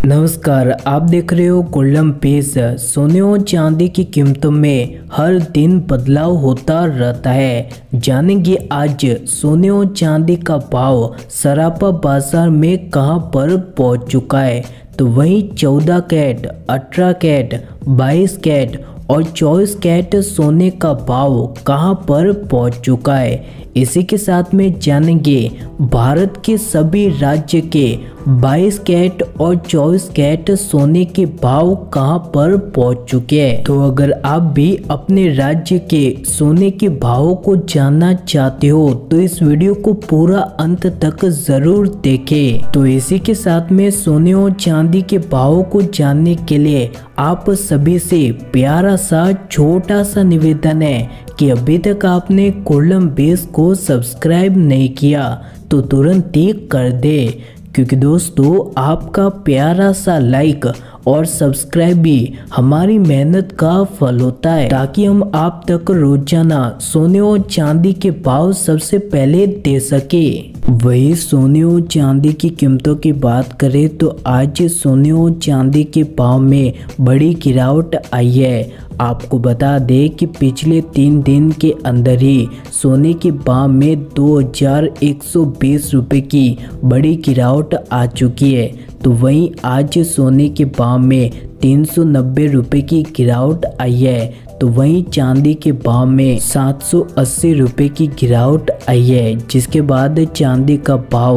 नमस्कार, आप देख रहे हो गोल्डन पेज। सोने और चांदी की कीमतों में हर दिन बदलाव होता रहता है। जानेंगे आज सोने और चांदी का भाव सराफा बाजार में कहां पर पहुंच चुका है। तो वहीं 14 कैरेट, 18 कैरेट, 22 कैरेट और 24 कैरेट सोने का भाव कहां पर पहुंच चुका है। इसी के साथ में जानेंगे भारत के सभी राज्य के 22 कैरेट और 24 कैरेट सोने के भाव कहां पर पहुंच चुके हैं। तो अगर आप भी अपने राज्य के सोने के भावों को जानना चाहते हो तो इस वीडियो को पूरा अंत तक जरूर देखें। तो इसी के साथ में सोने और चांदी के भावों को जानने के लिए आप सभी से प्यारा सा छोटा सा निवेदन है कि अभी तक आपने गोल्डन बेस को सब्सक्राइब नहीं किया तो तुरंत ही कर दे, क्योंकि दोस्तों आपका प्यारा सा लाइक और सब्सक्राइब भी हमारी मेहनत का फल होता है, ताकि हम आप तक रोजाना सोने और चांदी के भाव सबसे पहले दे सके। वही सोने और चांदी की कीमतों की बात करें तो आज सोने और चांदी के भाव में बड़ी गिरावट आई है। आपको बता दें कि पिछले 3 दिन के अंदर ही सोने के भाव में 2120 रुपये की बड़ी गिरावट आ चुकी है। तो वहीं आज सोने के भाव में 390 रुपये की गिरावट आई है। तो वहीं चांदी के भाव में 780 रुपये की गिरावट आई है, जिसके बाद चांदी का भाव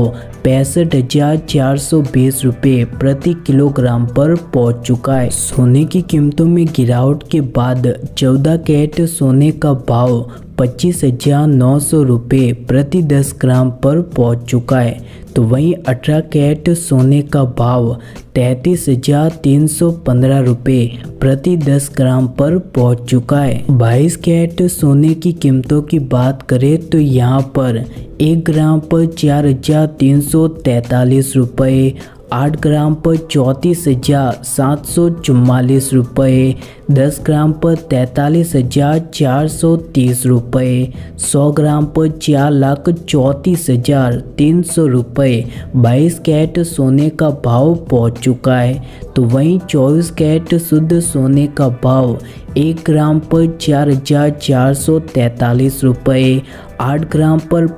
65,420 रुपये प्रति किलोग्राम पर पहुंच चुका है। सोने की कीमतों में गिरावट के बाद 14 कैरेट सोने का भाव 25,900 रुपये प्रति 10 ग्राम पर पहुंच चुका है। तो वहीं 18 कैरेट सोने का भाव 33,315 रुपये प्रति 10 ग्राम पर पहुंच चुका है। 22 कैरेट सोने की कीमतों की बात करें तो यहाँ पर 1 ग्राम पर 4,343 रुपये, 8 ग्राम पर 34,744 रुपये, 10 ग्राम पर 43,430 रुपये, 100 ग्राम पर 4,34,300 रुपये 22 कैरेट सोने का भाव पहुंच चुका है। तो वहीं 24 कैरेट शुद्ध सोने का भाव 1 ग्राम पर 4,443 रुपये, 8 ग्राम पर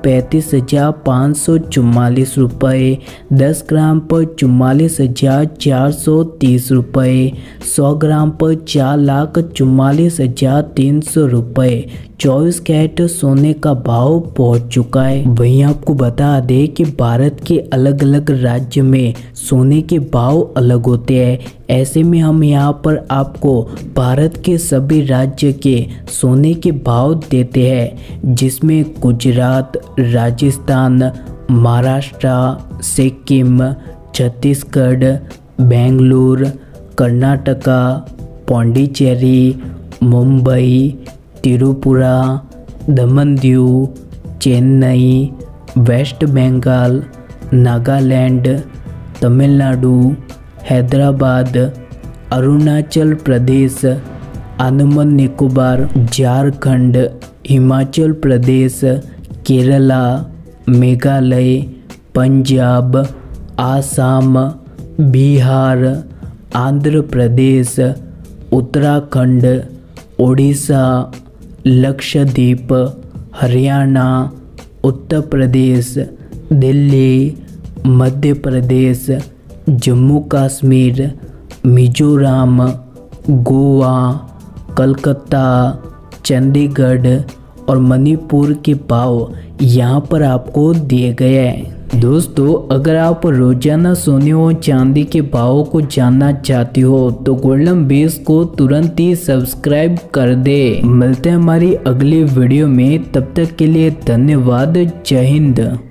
35,544 रुपये, 10 ग्राम पर 44,430 रुपये, 100 ग्राम पर 4,44,300 रुपये 24 कैरेट सोने का भाव पहुंच चुका है। वहीं आपको बता दें कि भारत के अलग अलग राज्य में सोने के भाव अलग होते हैं। ऐसे में हम यहाँ पर आपको भारत के सभी राज्य के सोने के भाव देते हैं, जिसमें गुजरात, राजस्थान, महाराष्ट्र, सिक्किम, छत्तीसगढ़, बेंगलुरु, कर्नाटका, पौंडीचेरी, मुंबई, त्रिपुरा, दमन दीव, चेन्नई, वेस्ट बंगाल, नागालैंड, तमिलनाडु, हैदराबाद, अरुणाचल प्रदेश, अंडमान निकोबार, झारखंड, हिमाचल प्रदेश, केरला, मेघालय, पंजाब, आसाम, बिहार, आंध्र प्रदेश, उत्तराखंड, ओडिशा, लक्षद्वीप, हरियाणा, उत्तर प्रदेश, दिल्ली, मध्य प्रदेश, जम्मू कश्मीर, मिजोरम, गोवा, कलकत्ता, चंडीगढ़ और मणिपुर के भाव यहाँ पर आपको दिए गए हैं। दोस्तों, अगर आप रोजाना सोने और चांदी के भावों को जानना चाहते हो तो गोल्डन बेस को तुरंत ही सब्सक्राइब कर दे। मिलते हैं हमारी अगली वीडियो में, तब तक के लिए धन्यवाद। जय हिंद।